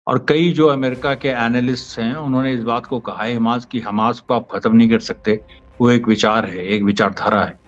और कई जो अमेरिका के एनालिस्ट हैं उन्होंने इस बात को कहा है हमास को आप खत्म नहीं कर सकते। वो एक विचार है, एक विचारधारा है।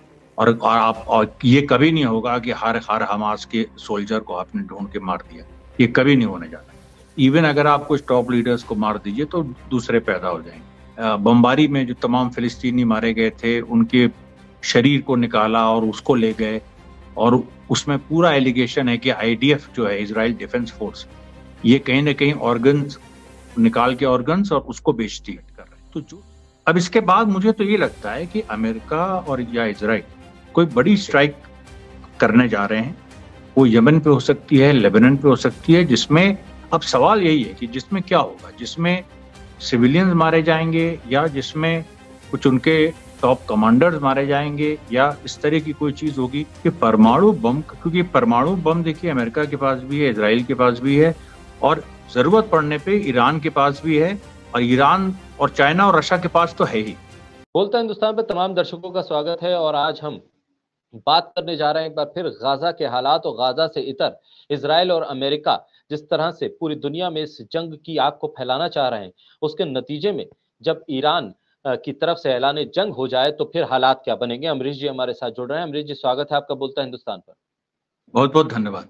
और ये कभी नहीं होगा कि हर हर हमास के सोल्जर को आपने ढूंढ के मार दिया। ये कभी नहीं होने जाता। इवन अगर आप कुछ टॉप लीडर्स को मार दीजिए तो दूसरे पैदा हो जाएंगे। बमबारी में जो तमाम फिलिस्तीनी मारे गए थे उनके शरीर को निकाला और उसको ले गए, और उसमें पूरा एलिगेशन है कि आईडीएफ जो है, इजराइल डिफेंस फोर्स, ये कहीं ना कहीं ऑर्गन्स निकाल के ऑर्गन्स और उसको बेचती कर रहे हैं। तो जो अब इसके बाद मुझे तो ये लगता है कि अमेरिका और या इजराइल कोई बड़ी स्ट्राइक करने जा रहे हैं। वो यमन पे हो सकती है, लेबनान पे हो सकती है, जिसमें अब सवाल यही है कि जिसमें क्या होगा, जिसमें सिविलियंस मारे जाएंगे या जिसमें कुछ उनके टॉप कमांडर्स मारे जाएंगे, या इस तरह की कोई चीज होगी कि परमाणु बम, क्योंकि परमाणु बम देखिए अमेरिका के पास भी है, इजराइल के पास भी है, और जरूरत पड़ने पे ईरान के पास भी है, और ईरान और चाइना और रशिया के पास तो है ही। बोलता हिंदुस्तान पर तमाम दर्शकों का स्वागत है और आज हम बात करने जा रहे हैं एक बार फिर गाजा के हालात और गाजा से इतर इजराइल और अमेरिका जिस तरह से पूरी दुनिया में इस जंग की आग को फैलाना चाह रहे हैं, उसके नतीजे में जब ईरान की तरफ से ऐलान जंग हो जाए तो फिर हालात क्या बनेंगे। अमरीश जी हमारे साथ जुड़ रहे हैं। अमरीश जी स्वागत है आपका बोलता हिंदुस्तान पर। बहुत बहुत धन्यवाद।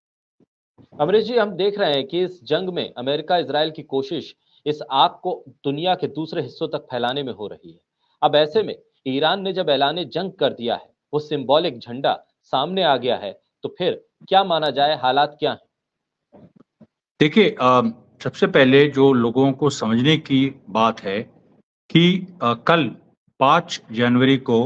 अमरीश जी, हम देख रहे हैं कि इस जंग में अमेरिका इजराइल की कोशिश इस आग को दुनिया के दूसरे हिस्सों तक फैलाने में हो रही है। अब ऐसे में ईरान ने जब ऐलान जंग कर दिया है, वो सिंबॉलिक झंडा सामने आ गया है, तो फिर क्या माना जाए, हालात क्या हैं? देखिए, सबसे पहले जो लोगों को समझने की बात है कि कल 5 जनवरी को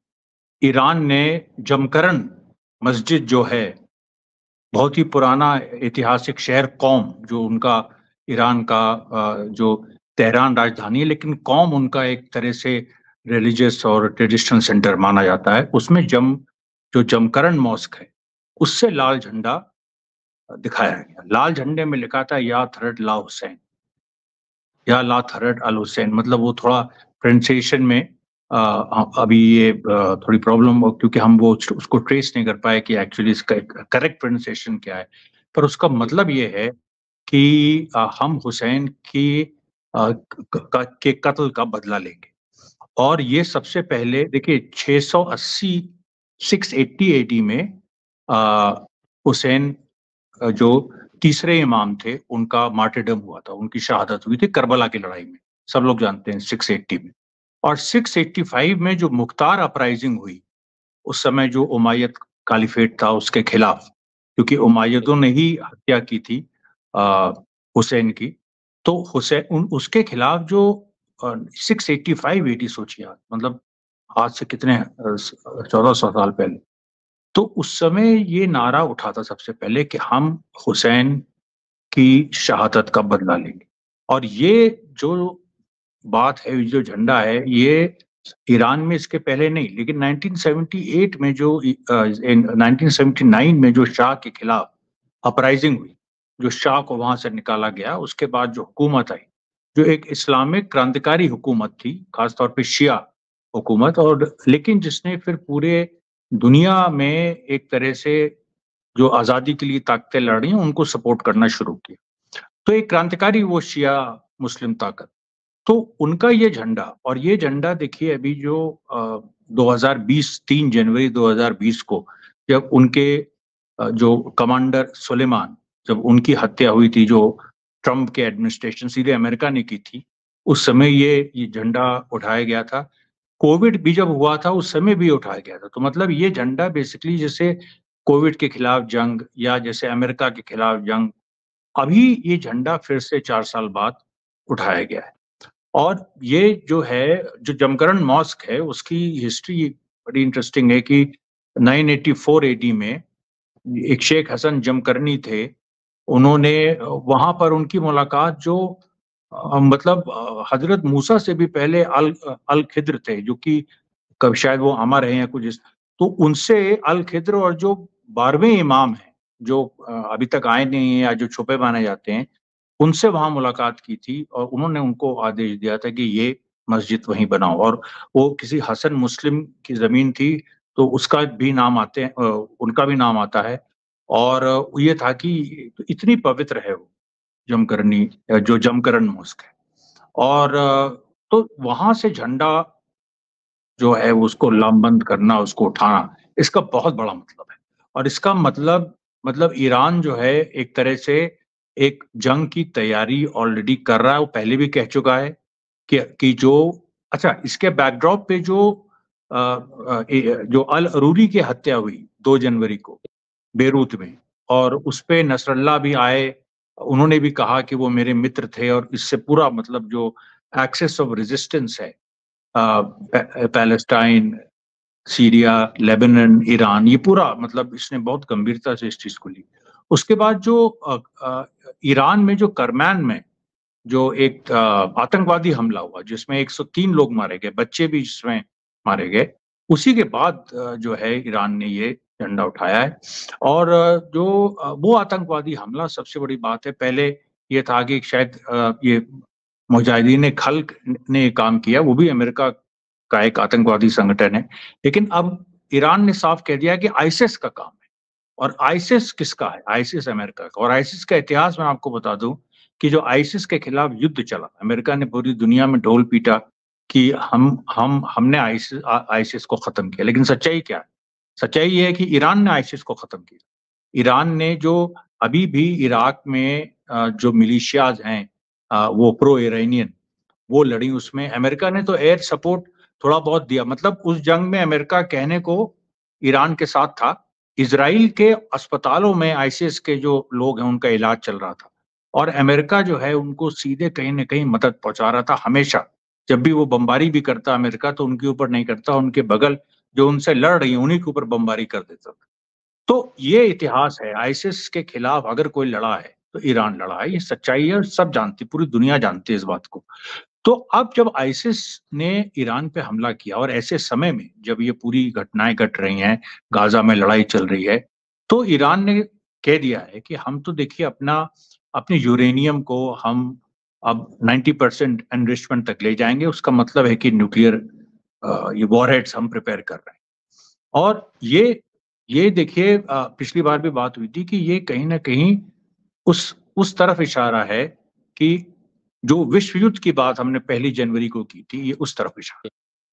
ईरान ने जमकरन मस्जिद जो है, बहुत ही पुराना ऐतिहासिक शहर कौम, जो उनका ईरान का जो तेहरान राजधानी है, लेकिन कौम उनका एक तरह से रिलीजियस और ट्रेडिशनल सेंटर माना जाता है, उसमें जो जमकरन मॉस्क है, उससे लाल झंडा दिखाया गया। लाल झंडे में लिखा था या थरट ला हुसैन, या ला थरट अल हुसैन। मतलब वो थोड़ा प्रोनाउंसिएशन में अभी ये थोड़ी प्रॉब्लम हो, क्योंकि हम वो उसको ट्रेस नहीं कर पाए कि एक्चुअली इसका करेक्ट प्रोनाउंसिएशन क्या है। पर उसका मतलब ये है कि हम हुसैन के कत्ल का बदला लेंगे। और ये सबसे पहले देखिए 680 680 एडी में हुसैन जो तीसरे इमाम थे, उनका मार्टरडम हुआ था, उनकी शहादत हुई थी करबला की लड़ाई में, सब लोग जानते हैं 680 में। और 685 में जो मुख्तार अपराइजिंग हुई, उस समय जो उमायद कालिफेट था उसके खिलाफ, क्योंकि उमायदों ने ही हत्या की थी हुसैन की, तो हुसैन उसके खिलाफ जो 685 80, सोचिए आप, मतलब आज से कितने 1400 साल पहले। तो उस समय ये नारा उठा था सबसे पहले कि हम हुसैन की शहादत का बदला लेंगे। और ये जो बात है, जो झंडा है, ये ईरान में इसके पहले नहीं, लेकिन 1978 में 1979 में जो शाह के खिलाफ अपराइजिंग हुई, जो शाह को वहां से निकाला गया, उसके बाद जो हुकूमत आई, जो एक इस्लामिक क्रांतिकारी हुकूमत थी, खासतौर पे शिया हुकूमत, और लेकिन जिसने फिर पूरे दुनिया में एक तरह से जो आजादी के लिए ताकतें लड़ रही हैं उनको सपोर्ट करना शुरू किया। तो एक क्रांतिकारी वो शिया मुस्लिम ताकत, तो उनका ये झंडा, और ये झंडा देखिए अभी जो 2020 3 जनवरी 2020 को जब उनके जो कमांडर सुलेमान, जब उनकी हत्या हुई थी, जो ट्रम्प के एडमिनिस्ट्रेशन सीधे अमेरिका ने की थी, उस समय ये झंडा उठाया गया था। कोविड भी जब हुआ था उस समय भी उठाया गया था। तो मतलब ये झंडा बेसिकली जैसे कोविड के खिलाफ जंग या जैसे अमेरिका के खिलाफ जंग, अभी ये झंडा फिर से 4 साल बाद उठाया गया है। और ये जो है, जो जमकरन मॉस्क है, उसकी हिस्ट्री बड़ी इंटरेस्टिंग है कि 984 एडी में एक शेख हसन जमकरनी थे, उन्होंने वहां पर उनकी मुलाकात जो मतलब हजरत मूसा से भी पहले अल अल खिद्र थे, जो कि कब शायद वो अमर है या कुछ तो उनसे अल खिद्र और जो 12वें इमाम हैं, जो अभी तक आए नहीं है या जो छुपे माने जाते हैं, उनसे वहां मुलाकात की थी, और उन्होंने उनको आदेश दिया था कि ये मस्जिद वहीं बनाओ। और वो किसी हसन मुस्लिम की जमीन थी, तो उसका भी नाम आते हैं, उनका भी नाम आता है। और ये था कि इतनी पवित्र है वो जमकरनी, जो जमकरन मॉस्क है। और तो वहां से झंडा जो है उसको लामबंद करना, उसको उठाना, इसका बहुत बड़ा मतलब है। और इसका मतलब ईरान जो है एक तरह से एक जंग की तैयारी ऑलरेडी कर रहा है। वो पहले भी कह चुका है कि जो अच्छा, इसके बैकड्रॉप पे जो अल अरूरी की हत्या हुई 2 जनवरी को बेरूत में, और उस पे नसरल्ला भी आए, उन्होंने भी कहा कि वो मेरे मित्र थे, और इससे पूरा मतलब जो एक्सेस ऑफ रेजिस्टेंस है, पैलेस्टाइन, सीरिया, लेबनान, ईरान, ये पूरा मतलब इसने बहुत गंभीरता से इस चीज को ली। उसके बाद जो ईरान में जो करमान में जो एक आतंकवादी हमला हुआ जिसमें 103 लोग मारे गए, बच्चे भी जिसमें मारे गए, उसी के बाद जो है ईरान ने ये झंडा उठाया है। और वो आतंकवादी हमला, सबसे बड़ी बात है, पहले ये था कि शायद ये मुजाहिदीन खल्क ने काम किया, वो भी अमेरिका का एक आतंकवादी संगठन है, लेकिन अब ईरान ने साफ कह दिया कि आईसिस का काम है। और आईसिस किसका है? आईसिस अमेरिका का। और आईसिस का इतिहास मैं आपको बता दूं कि जो आईसिस के खिलाफ युद्ध चला, अमेरिका ने पूरी दुनिया में ढोल पीटा कि हमने आईसिस को खत्म किया, लेकिन सच्चाई क्या है? सच्चाई ये है कि ईरान ने आईसिस को खत्म किया। ईरान ने जो अभी भी इराक में जो मिलिशियाज हैं, वो प्रो ईरानियन, वो लड़ी, उसमें अमेरिका ने तो एयर सपोर्ट थोड़ा बहुत दिया। मतलब उस जंग में अमेरिका कहने को ईरान के साथ था। इजराइल के अस्पतालों में आईसिस के जो लोग हैं उनका इलाज चल रहा था, और अमेरिका जो है उनको सीधे कहीं ना कहीं मदद पहुंचा रहा था हमेशा। जब भी वो बमबारी भी करता अमेरिका, तो उनके ऊपर नहीं करता, उनके बगल जो उनसे लड़ रही है उन्हीं के ऊपर बमबारी कर देता था। तो ये इतिहास है, आईसिस के खिलाफ अगर कोई लड़ा है तो ईरान लड़ा है, ये सच्चाई है, और सब जानती, पूरी दुनिया जानती है इस बात को। तो अब जब आईसिस ने ईरान पे हमला किया, और ऐसे समय में जब ये पूरी घटनाएं घट रही हैं, गाजा में लड़ाई चल रही है, तो ईरान ने कह दिया है कि हम तो देखिए अपने यूरेनियम को हम अब 90% एनरिचमेंट तक ले जाएंगे। उसका मतलब है कि न्यूक्लियर ये वॉरहेड्स हम प्रिपेयर कर रहे हैं। और ये देखिए, पिछली बार भी बात हुई थी कि ये कहीं ना कहीं उस तरफ इशारा है कि जो विश्व युद्ध की बात हमने 1 जनवरी को की थी, ये उस तरफ इशारा।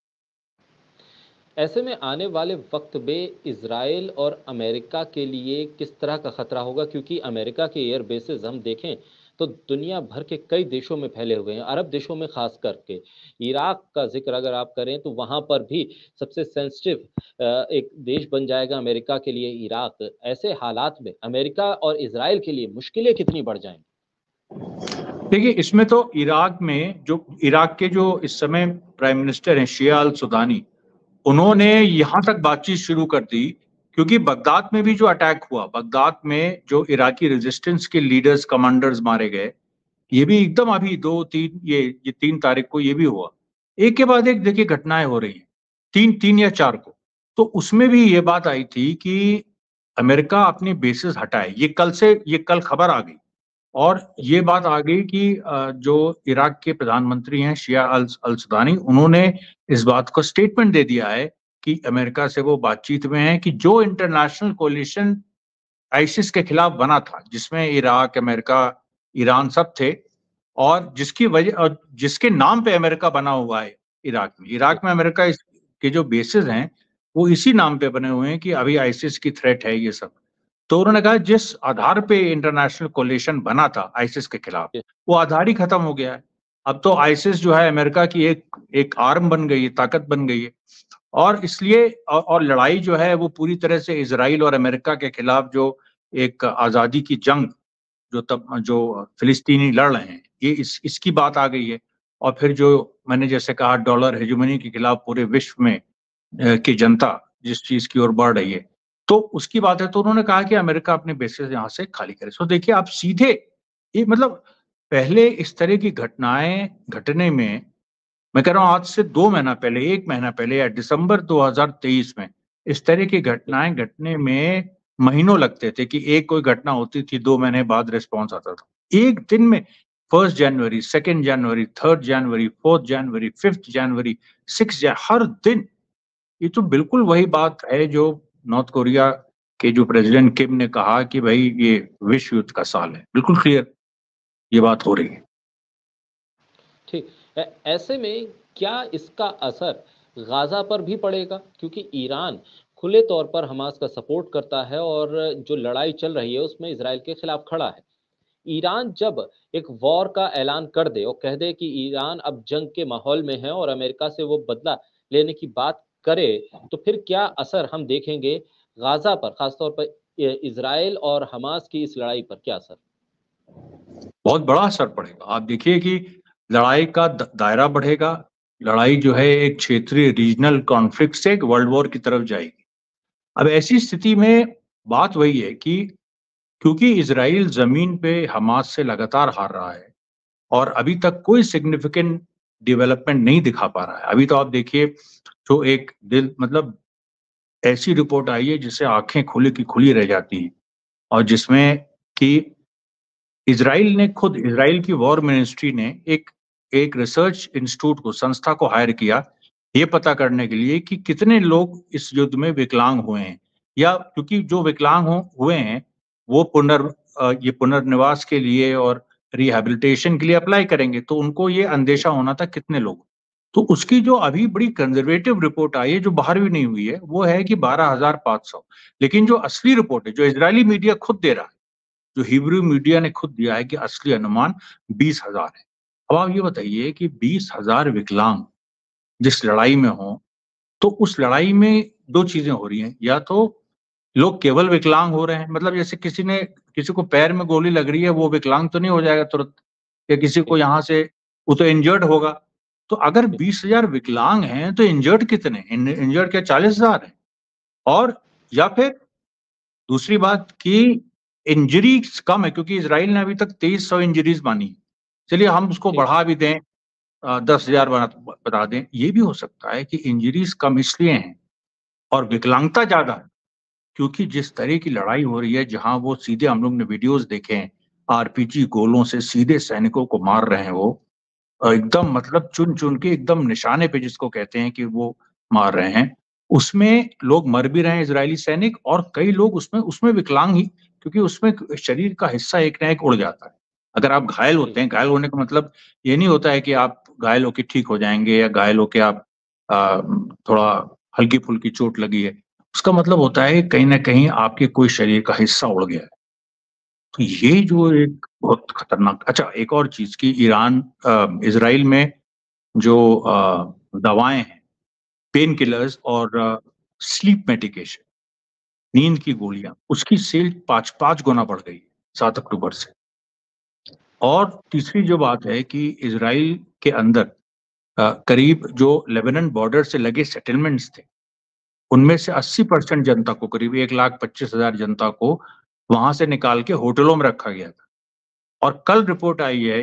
ऐसे में आने वाले वक्त में इजराइल और अमेरिका के लिए किस तरह का खतरा होगा? क्योंकि अमेरिका के एयर बेसेस हम देखें तो दुनिया भर के कई देशों में फैले हुए हैं, अरब देशों में खास करके। इराक का जिक्र अगर आप करें तो वहां पर भी सबसे सेंसिटिव एक देश बन जाएगा अमेरिका के लिए इराक। ऐसे हालात में अमेरिका और इजराइल के लिए मुश्किलें कितनी बढ़ जाएंगी? देखिए, इसमें तो इराक के जो इस समय प्राइम मिनिस्टर हैं शिया अल सुदानी, उन्होंने यहां तक बातचीत शुरू कर दी, क्योंकि बगदाद में भी जो अटैक हुआ, बगदाद में जो इराकी रेजिस्टेंस के लीडर्स, कमांडर्स मारे गए, ये भी एकदम अभी 2-3 ये 3 तारीख को ये भी हुआ। एक के बाद एक देखिए घटनाएं हो रही हैं, 3 या 4 को। तो उसमें भी ये बात आई थी कि अमेरिका अपनी बेसिस हटाए। ये कल खबर आ गई, और ये बात आ गई कि जो इराक के प्रधानमंत्री हैं शिया अल सुदानी, उन्होंने इस बात को स्टेटमेंट दे दिया है कि अमेरिका से वो बातचीत में है कि जो इंटरनेशनल कोलिशन आईसिस के खिलाफ बना था, जिसमें इराक, अमेरिका, ईरान सब थे, और जिसके नाम पे अमेरिका बना हुआ है इराक में अमेरिका के जो बेसिस हैं वो इसी नाम पे बने हुए हैं कि अभी आईसिस की थ्रेट है ये सब। तो उन्होंने कहा जिस आधार पे इंटरनेशनल कोलिशन बना था आईसिस के खिलाफ, वो आधार ही खत्म हो गया है। अब तो आईसिस जो है अमेरिका की एक आर्म बन गई है, ताकत बन गई है। और इसलिए और लड़ाई जो है वो पूरी तरह से इजराइल और अमेरिका के खिलाफ जो एक आजादी की जंग जो फिलिस्तीनी लड़ रहे हैं, ये इसकी बात आ गई है। और फिर जो मैंने जैसे कहा, डॉलर हेजेमनी के खिलाफ पूरे विश्व में की जनता जिस चीज की ओर बढ़ रही है, तो उसकी बात है। तो उन्होंने कहा कि अमेरिका अपने बेसिस यहाँ से खाली करे। सो देखिए, आप सीधे ये मतलब पहले इस तरह की घटनाएं घटने में, मैं कह रहा हूँ आज से 2 महीना पहले, 1 महीना पहले, या दिसंबर 2023 में इस तरह की घटनाएं घटने में महीनों लगते थे कि एक कोई घटना होती थी, 2 महीने बाद रिस्पॉन्स आता था। एक दिन में 1 जनवरी, 2 जनवरी, 3 जनवरी, 4 जनवरी, 5 जनवरी, 6 जनवरी, हर दिन। ये तो बिल्कुल वही बात है जो नॉर्थ कोरिया के जो प्रेसिडेंट किम ने कहा कि भाई ये विश्व युद्ध का साल है, बिल्कुल क्लियर। ये बात हो रही है। ठीक। ऐसे में क्या इसका असर गाजा पर भी पड़ेगा? क्योंकि ईरान खुले तौर पर हमास का सपोर्ट करता है और जो लड़ाई चल रही है उसमें इजराइल के खिलाफ खड़ा है। ईरान जब एक वॉर का ऐलान कर दे और कह दे कि ईरान अब जंग के माहौल में है और अमेरिका से वो बदला लेने की बात करे, तो फिर क्या असर हम देखेंगे गाजा पर, खासतौर पर इजराइल और हमास की इस लड़ाई पर क्या असर? बहुत बड़ा असर पड़ेगा। आप देखिए कि लड़ाई का दायरा बढ़ेगा। लड़ाई जो है एक क्षेत्रीय रीजनल कॉन्फ्लिक्ट से एक वर्ल्ड वॉर की तरफ जाएगी। अब ऐसी स्थिति में बात वही है कि क्योंकि इजराइल जमीन पे हमास से लगातार हार रहा है और अभी तक कोई सिग्निफिकेंट डेवलपमेंट नहीं दिखा पा रहा है। अभी तो आप देखिए, जो एक दिल मतलब ऐसी रिपोर्ट आई है जिससे आंखें खुली की खुली रह जाती हैं, और जिसमें कि इजराइल ने खुद, इजराइल की वॉर मिनिस्ट्री ने एक एक रिसर्च इंस्टीट्यूट को, संस्था को हायर किया ये पता करने के लिए कि कितने लोग इस युद्ध में विकलांग हुए हैं, या क्योंकि जो विकलांग हुए हैं वो ये पुनर्निवास के लिए और रिहैबिलिटेशन के लिए अप्लाई करेंगे, तो उनको ये अंदेशा होना था कितने लोग। तो उसकी जो अभी बड़ी कंजर्वेटिव रिपोर्ट आई है, जो बाहर भी नहीं हुई है, वो है कि 12,500। लेकिन जो असली रिपोर्ट है, जो इजरायली मीडिया खुद दे रहा है, जो हिब्रू मीडिया ने खुद दिया है, कि असली अनुमान 20,000 है। अब आप ये बताइए कि 20,000 विकलांग जिस लड़ाई में हो, तो उस लड़ाई में दो चीजें हो रही हैं। या तो लोग केवल विकलांग हो रहे हैं, मतलब जैसे किसी को पैर में गोली लग रही है, वो विकलांग तो नहीं हो जाएगा तुरंत, या किसी को यहाँ से, वो तो इंजर्ड होगा। तो अगर 20,000 विकलांग हैं तो इंजर्ड कितने? इंजर्ड क्या 40,000 है? और या फिर दूसरी बात कि इंजरीज कम है, क्योंकि इसराइल ने अभी तक 2300 इंजरीज मानी। चलिए हम उसको ठीक। बढ़ा भी दें, 10,000 बता दें, ये भी हो सकता है कि इंजरीज कम इसलिए हैं और विकलांगता ज्यादा है क्योंकि जिस तरह की लड़ाई हो रही है, जहां वो सीधे, हम लोग ने वीडियोस देखे हैं, आरपीजी गोलों से सीधे सैनिकों को मार रहे हैं वो, एकदम मतलब चुन चुन के एकदम निशाने पे, जिसको कहते हैं कि वो मार रहे हैं। उसमें लोग मर भी रहे हैं, इजरायली सैनिक, और कई लोग उसमें उसमें विकलांग ही, क्योंकि उसमें शरीर का हिस्सा एक ना एक उड़ जाता है। अगर आप घायल होते हैं, घायल होने का मतलब ये नहीं होता है कि आप घायल होके ठीक हो जाएंगे, या घायल होके आप थोड़ा हल्की फुल्की चोट लगी है। उसका मतलब होता है कहीं ना कहीं आपके कोई शरीर का हिस्सा उड़ गया है। तो ये जो एक बहुत खतरनाक। अच्छा, एक और चीज की, इसराइल में जो दवाएं हैं, पेन किलर्स और स्लीप मेडिकेशन, नींद की गोलियां, उसकी सेल 5-5 गुना बढ़ गई 7 अक्टूबर से। और तीसरी जो बात है कि इसराइल के अंदर करीब जो लेबनान बॉर्डर से लगे सेटलमेंट्स थे, उनमें से 80% जनता को, करीब 1,25,000 जनता को वहां से निकाल के होटलों में रखा गया था। और कल रिपोर्ट आई है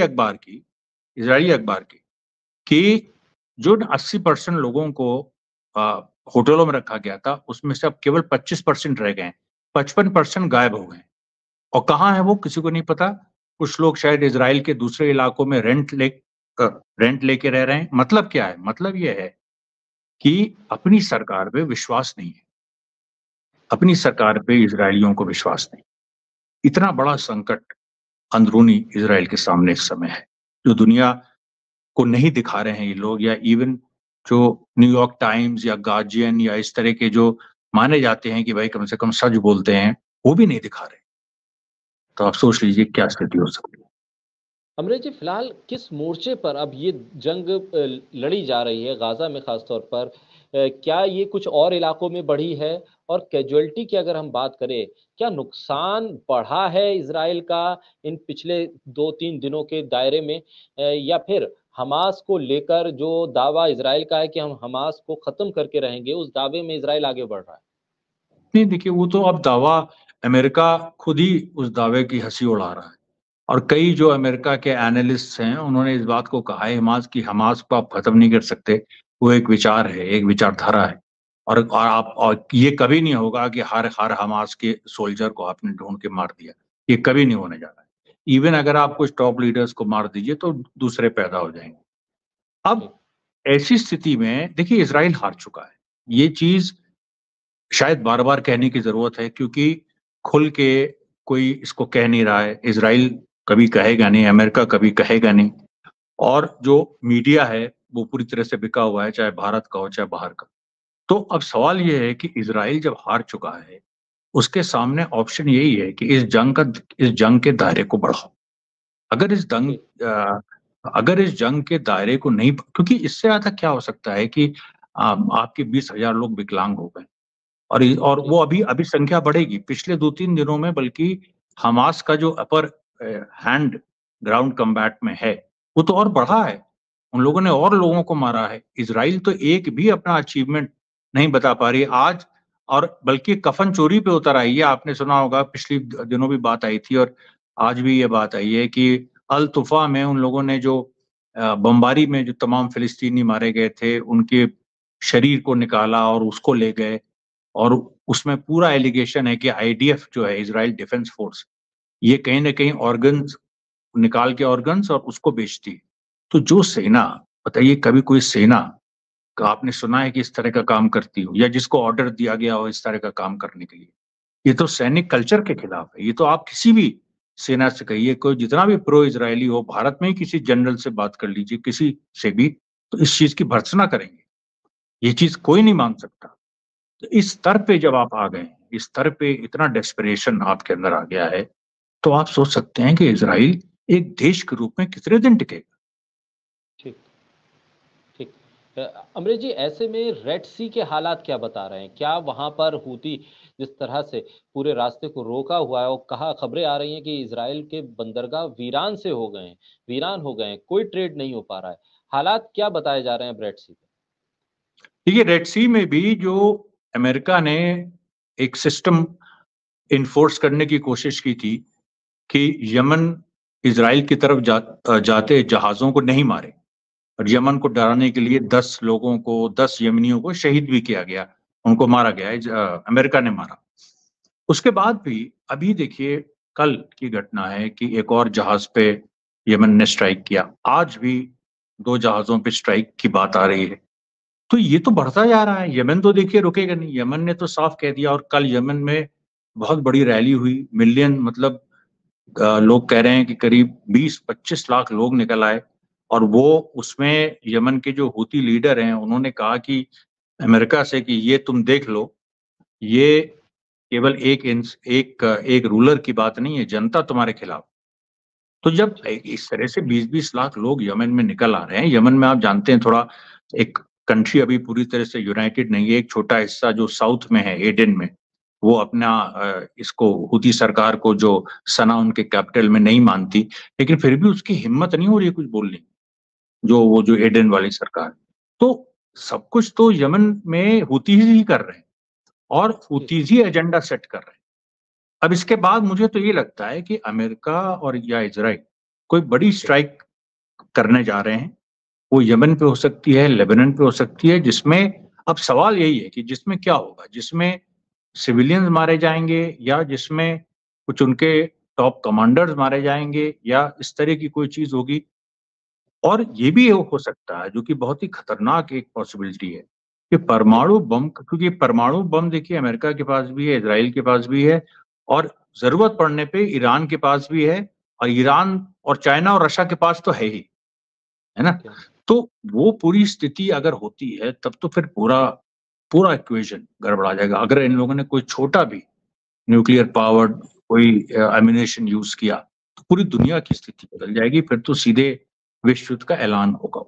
इजरायली अखबार की कि जो 80% लोगों को होटलों में रखा गया था, उसमें से अब केवल 25% रह गए हैं। 55% गायब हो गए। और कहाँ है वो, किसी को नहीं पता। कुछ लोग शायद इसराइल के दूसरे इलाकों में रेंट लेके रह रहे हैं। मतलब क्या है? मतलब ये है कि अपनी सरकार पे विश्वास नहीं है, अपनी सरकार पे इजरायलियों को विश्वास नहीं। इतना बड़ा संकट अंदरूनी इजराइल के सामने इस समय है, जो दुनिया को नहीं दिखा रहे हैं ये लोग, या इवन जो न्यूयॉर्क टाइम्स या गार्जियन या इस तरह के जो माने जाते हैं कि भाई कम से कम सच बोलते हैं, वो भी नहीं दिखा रहे। तो आप सोच लीजिए क्या स्थिति हो सकती है। अमरीक जी, फिलहाल किस मोर्चे पर अब ये जंग लड़ी जा रही है गाजा में खासतौर पर? क्या ये कुछ और इलाकों में बढ़ी है? और कैजुअलिटी की अगर हम बात करें, क्या नुकसान बढ़ा है इजराइल का इन पिछले 2-3 दिनों के दायरे में, या फिर हमास को लेकर जो दावा इजराइल का है कि हम हमास को खत्म करके रहेंगे, उस दावे में इजराइल आगे बढ़ रहा है? नहीं, देखिए, वो तो अब दावा, अमेरिका खुद ही उस दावे की हंसी उड़ा रहा है। और कई जो अमेरिका के एनालिस्ट हैं, उन्होंने इस बात को कहा है हमास को आप खत्म नहीं कर सकते। वो एक विचार है, एक विचारधारा है। और ये कभी नहीं होगा कि हर हर हमास के सोल्जर को आपने ढूंढ के मार दिया। ये कभी नहीं होने जा रहा है। इवन अगर आप कुछ टॉप लीडर्स को मार दीजिए तो दूसरे पैदा हो जाएंगे। अब ऐसी स्थिति में देखिए, इसराइल हार चुका है। ये चीज शायद बार बार कहने की जरूरत है, क्योंकि खुल के कोई इसको कह नहीं रहा है। इसराइल कभी कहेगा नहीं, अमेरिका कभी कहेगा नहीं, और जो मीडिया है वो पूरी तरह से बिका हुआ है, चाहे भारत का हो चाहे बाहर का। तो अब सवाल ये है कि इजराइल जब हार चुका है, उसके सामने ऑप्शन यही है कि इस जंग के दायरे को बढ़ाओ। अगर इस दंग अ, अगर इस जंग के दायरे को नहीं, क्योंकि इससे ज्यादा क्या हो सकता है कि आपके 20,000 लोग विकलांग हो गए, और वो अभी अभी संख्या बढ़ेगी पिछले 2-3 दिनों में, बल्कि हमास का जो अपर हैंड ग्राउंड कम्बैट में है, वो तो और बढ़ा है। उन लोगों ने और लोगों को मारा है। इज़राइल तो एक भी अपना अचीवमेंट नहीं बता पा रही है आज, और बल्कि कफन चोरी पे उतर आई है। आपने सुना होगा, पिछले दिनों भी बात आई थी और आज भी ये बात आई है कि अल तुफा में उन लोगों ने जो बमबारी में जो तमाम फिलिस्तीनी मारे गए थे, उनके शरीर को निकाला और उसको ले गए, और उसमें पूरा एलिगेशन है कि आईडीएफ जो है, इज़राइल डिफेंस फोर्स, ये कहीं न कहीं ऑर्गन्स निकाल के ऑर्गन्स और उसको बेचती है। तो जो सेना, बताइए कभी कोई सेना का आपने सुना है कि इस तरह का काम करती हो, या जिसको ऑर्डर दिया गया हो इस तरह का काम करने के लिए? ये तो सैनिक कल्चर के खिलाफ है। ये तो आप किसी भी सेना से कहिए, कोई जितना भी प्रो इज़राइली हो, भारत में ही किसी जनरल से बात कर लीजिए, किसी से भी, तो इस चीज़ की भर्त्सना करेंगे। ये चीज़ कोई नहीं मान सकता। तो इस स्तर पे जब आप आ गए, इस स्तर पे इतना डेस्परेशन आपके अंदर आ गया है, तो आप सोच सकते हैं कि इज़राइल एक देश के रूप में कितने दिन टिकेगा? ठीक, ठीक। अमरीश जी, ऐसे में रेड सी के हालात क्या बता रहे हैं? क्या वहाँ पर हूती जिस तरह से पूरे रास्ते को रोका हुआ है, और कहा खबरें आ रही हैं कि इज़राइल के बंदरगाह वीरान से हो गए हैं, वीरान हो गए हैं, कोई ट्रेड नहीं हो पा रहा है। हालात क्या बताए जा रहे हैं रेड सी पे? देखिए, रेड सी में भी जो अमेरिका ने एक सिस्टम इन्फोर्स करने की कोशिश की थी कि यमन इज़राइल की तरफ जाते जहाज़ों को नहीं मारे, और यमन को डराने के लिए 10 लोगों को, 10 यमनियों को शहीद भी किया गया, उनको मारा गया है, अमेरिका ने मारा। उसके बाद भी अभी देखिए, कल की घटना है कि एक और जहाज़ पे यमन ने स्ट्राइक किया। आज भी 2 जहाज़ों पे स्ट्राइक की बात आ रही है। तो ये तो बढ़ता जा रहा है। यमन तो देखिए रुकेगा नहीं। यमन ने तो साफ कह दिया, और कल यमन में बहुत बड़ी रैली हुई, मिलियन मतलब लोग कह रहे हैं कि करीब 20-25 लाख लोग निकल आए, और वो उसमें यमन के जो हूती लीडर हैं, उन्होंने कहा कि अमेरिका से कि ये तुम देख लो, ये केवल एक रूलर की बात नहीं है, जनता तुम्हारे खिलाफ। तो जब इस तरह से 20-20 लाख लोग यमन में निकल आ रहे हैं, यमन में आप जानते हैं थोड़ा एक कंट्री अभी पूरी तरह से यूनाइटेड नहीं है, एक छोटा हिस्सा जो साउथ में है, एडन में, वो अपना इसको हूती सरकार को, जो सना उनके कैपिटल में नहीं मानती, लेकिन फिर भी उसकी हिम्मत नहीं हो रही है कुछ बोलने की, जो एडन वाली सरकार। तो सब कुछ तो यमन में हूतीज़ ही कर रहे हैं, और ठीक, हूतीज़ ही एजेंडा सेट कर रहे हैं। अब इसके बाद मुझे तो ये लगता है कि अमेरिका और या इज़राइल कोई बड़ी ठीक, स्ट्राइक करने जा रहे हैं। वो यमन पे हो सकती है, लेबनान पे हो सकती है, जिसमें अब सवाल यही है कि जिसमें क्या होगा? जिसमें सिविलियंस मारे जाएँगे, या जिसमें कुछ उनके टॉप कमांडर्स मारे जाएँगे, या इस तरह की कोई चीज़ होगी। और ये भी हो सकता है, जो कि बहुत ही खतरनाक एक पॉसिबिलिटी है, कि ठीक, परमाणु बम, क्योंकि परमाणु बम देखिए अमेरिका के पास भी है, इज़राइल के पास भी है, और ज़रूरत पड़ने पे ईरान के पास भी है, और ईरान और चाइना और रशिया के पास तो है ही, है ना? ठीक, तो वो पूरी स्थिति अगर होती है, तब तो फिर पूरा पूरा इक्वेशन गड़बड़ा जाएगा। अगर इन लोगों ने कोई छोटा भी न्यूक्लियर पावर्ड कोई एम्यूनेशन यूज़ किया, तो पूरी दुनिया की स्थिति बदल जाएगी, फिर तो सीधे विश्व युद्ध का ऐलान होगा।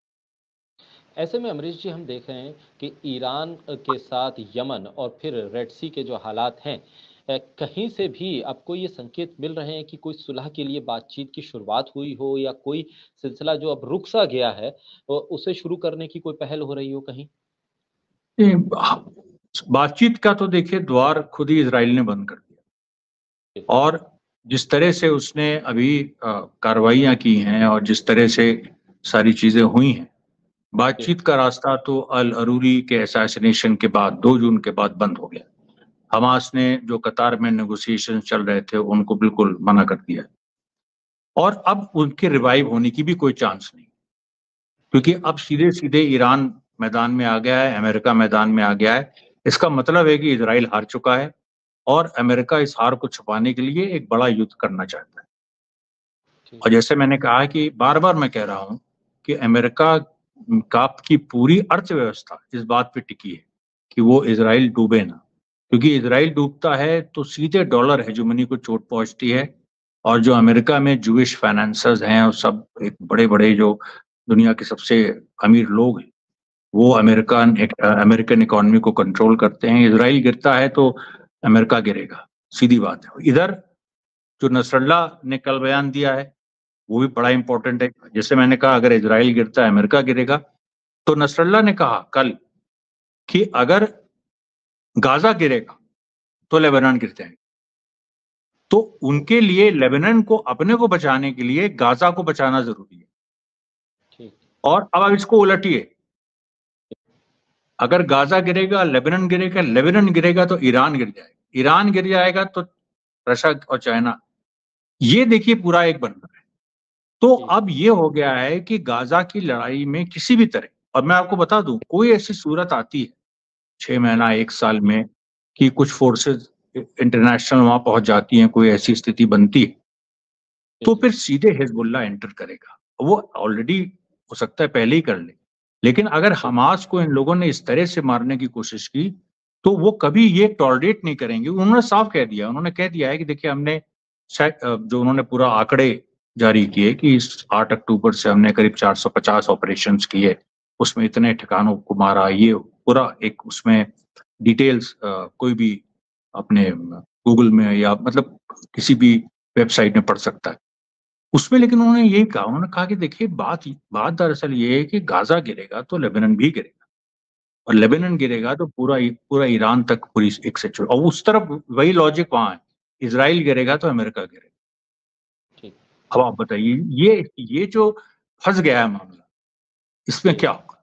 ऐसे में अमरीश जी, हम देख रहे हैं कि ईरान के साथ यमन और फिर रेड सी के जो हालात हैं, कहीं से भी आपको ये संकेत मिल रहे हैं कि कोई सुलह के लिए बातचीत की शुरुआत हुई हो, या कोई सिलसिला जो अब रुक सा गया है उसे शुरू करने की कोई पहल हो रही हो कहीं? ये बातचीत का तो देखिए द्वार खुद ही इज़राइल ने बंद कर दिया, जी, और जिस तरह से उसने अभी कार्रवाइयाँ की हैं, और जिस तरह से सारी चीज़ें हुई हैं, जी, बातचीत का रास्ता तो अल अरूरी के असैसिनेशन के बाद 2 जून के बाद बंद हो गया। हमास ने जो कतार में नेगोशिएशन चल रहे थे, उनको बिल्कुल मना कर दिया, और अब उनके रिवाइव होने की भी कोई चांस नहीं, क्योंकि अब सीधे-सीधे ईरान मैदान में आ गया है, अमेरिका मैदान में आ गया है। इसका मतलब है कि इज़राइल हार चुका है, और अमेरिका इस हार को छुपाने के लिए एक बड़ा युद्ध करना चाहता है। और जैसे मैंने कहा कि बार बार मैं कह रहा हूं कि अमेरिका की पूरी अर्थव्यवस्था इस बात पे टिकी है कि वो इजराइल डूबे ना, क्योंकि इजराइल डूबता है तो सीधे डॉलर हेजेमनी को चोट पहुंचती है। और जो अमेरिका में जूइश फाइनेंसर्स हैं और सब एक बड़े बड़े जो दुनिया के सबसे अमीर लोग हैं, वो अमेरिकन इकोनॉमी को कंट्रोल करते हैं। इजराइल गिरता है तो अमेरिका गिरेगा, सीधी बात है। इधर जो नसरल्ला ने कल बयान दिया है वो भी बड़ा इंपॉर्टेंट है। जैसे मैंने कहा, अगर इजराइल गिरता है अमेरिका गिरेगा, तो नसरल्ला ने कहा कल कि अगर गाजा गिरेगा तो लेबनान गिर जाएगा। तो उनके लिए लेबनान को अपने को बचाने के लिए गाजा को बचाना जरूरी है। और अब इसको उलटिए, अगर गाजा गिरेगा लेबनान गिरेगा, लेबनान गिरेगा तो ईरान गिर जाएगा, ईरान गिर जाएगा तो रशिया और चाइना। ये देखिए पूरा एक बन रहा है। तो अब ये हो गया है कि गाजा की लड़ाई में किसी भी तरह, और मैं आपको बता दूं, कोई ऐसी सूरत आती है 6 महीना 1 साल में कि कुछ फोर्सेस इंटरनेशनल वहां पहुंच जाती हैं, कोई ऐसी स्थिति बनती है, तो फिर सीधे हिजबुल्लाह एंटर करेगा। वो ऑलरेडी हो सकता है पहले ही कर ले, लेकिन अगर हमास को इन लोगों ने इस तरह से मारने की कोशिश की तो वो कभी ये टॉलरेट नहीं करेंगे। उन्होंने साफ कह दिया, उन्होंने कह दिया है कि देखिए हमने जो उन्होंने पूरा आंकड़े जारी किए कि इस 8 अक्टूबर से हमने करीब 450 ऑपरेशंस किए, उसमें इतने ठिकानों को मारा, ये पूरा एक उसमें डिटेल्स कोई भी अपने गूगल में या मतलब किसी भी वेबसाइट में पढ़ सकता है उसमें। लेकिन उन्होंने यही कहा, उन्होंने कहा कि देखिए बात बात दरअसल ये है कि गाजा गिरेगा तो लेबनान भी गिरेगा, और लेबनान गिरेगा तो पूरा ईरान तक पूरी एक सिचुएशन, और उस तरफ वही लॉजिक वहां है, इजराइल गिरेगा तो अमेरिका गिरेगा। अब आप बताइए, ये जो फंस गया है मामला, इसमें क्या होगा?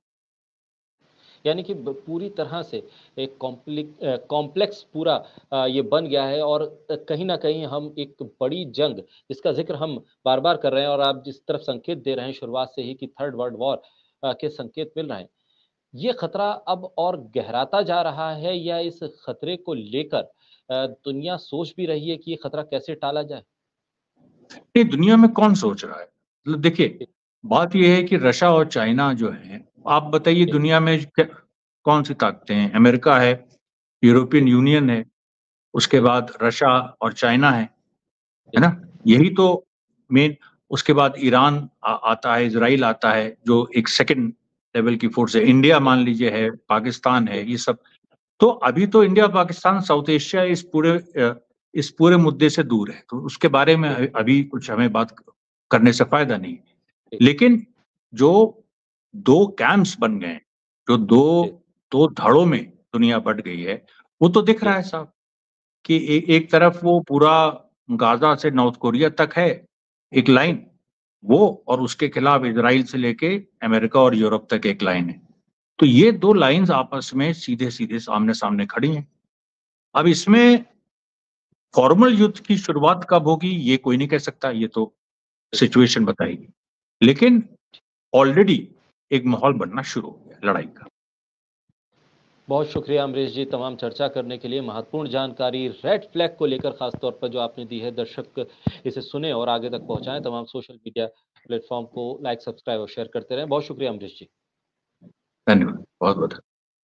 यानी कि पूरी तरह से एक कॉम्प्लेक्स पूरा ये बन गया है, और कहीं ना कहीं हम एक बड़ी जंग, जिसका जिक्र हम बार बार कर रहे हैं, और आप जिस तरफ संकेत दे रहे हैं शुरुआत से ही कि थर्ड वर्ल्ड वॉर के संकेत मिल रहे हैं, ये खतरा अब और गहराता जा रहा है, या इस खतरे को लेकर दुनिया सोच भी रही है कि ये खतरा कैसे टाला जाए? नहीं, दुनिया में कौन सोच रहा है? मतलब देखिए, बात यह है कि रशिया और चाइना जो है, आप बताइए दुनिया में कौन सी ताकतें हैं? अमेरिका है, यूरोपियन यूनियन है, उसके बाद रशिया और चाइना है ना? यही तो मेन। उसके बाद ईरान आता है, इजराइल आता है जो एक सेकंड लेवल की फोर्स है, इंडिया मान लीजिए है, पाकिस्तान है, ये सब। तो अभी तो इंडिया पाकिस्तान साउथ एशिया इस पूरे मुद्दे से दूर है, तो उसके बारे में अभी कुछ हमें बात करने से फायदा नहीं। लेकिन जो दो कैंप्स बन गए, जो दो धड़ों में दुनिया बट गई है, वो तो दिख रहा है साहब कि एक तरफ वो पूरा गाजा से नॉर्थ कोरिया तक है एक लाइन, वो, और उसके खिलाफ इजराइल से लेके अमेरिका और यूरोप तक एक लाइन है। तो ये दो लाइंस आपस में सीधे सीधे सामने सामने खड़ी हैं। अब इसमें फॉर्मल युद्ध की शुरुआत कब होगी ये कोई नहीं कह सकता, ये तो सिचुएशन बताएगी। लेकिन ऑलरेडी एक माहौल बनना शुरू हो गया लड़ाई का। बहुत शुक्रिया अमरीश जी, तमाम चर्चा करने के लिए। महत्वपूर्ण जानकारी रेड फ्लैग को लेकर खासतौर पर जो आपने दी है, दर्शक इसे सुने और आगे तक पहुंचाएं। तमाम सोशल मीडिया प्लेटफॉर्म को लाइक, सब्सक्राइब और शेयर करते रहें। बहुत शुक्रिया अमरीश जी। धन्यवाद, बहुत बहुत।